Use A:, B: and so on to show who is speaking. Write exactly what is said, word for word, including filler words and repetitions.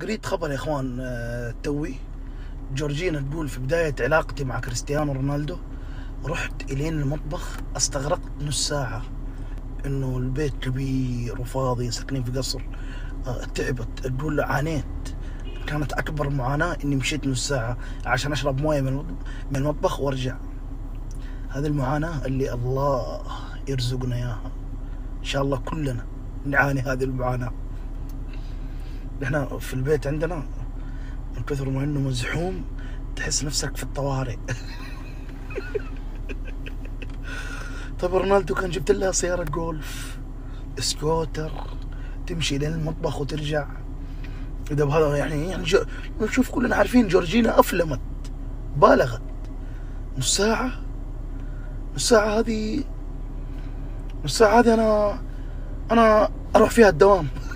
A: قريت خبر يا اخوان آه، توي جورجينا تقول في بداية علاقتي مع كريستيانو رونالدو رحت الين المطبخ، استغرقت نص ساعة. انه البيت كبير وفاضي، ساكنين في قصر. آه، تعبت، تقول عانيت. كانت اكبر معاناة اني مشيت نص ساعة عشان اشرب موية من من المطبخ وارجع. هذه المعاناة اللي الله يرزقنا اياها ان شاء الله، كلنا نعاني هذه المعاناة. احنا في البيت عندنا من كثر ما انه مزحوم تحس نفسك في الطوارئ. طيب رونالدو كان جبت لها سيارة جولف، سكوتر، تمشي لين المطبخ وترجع. اذا بهذا يعني يعني جو... نشوف كلنا عارفين جورجينا افلمت، بالغت. نص ساعة نص ساعة هذه نص ساعة هذه انا انا اروح فيها الدوام.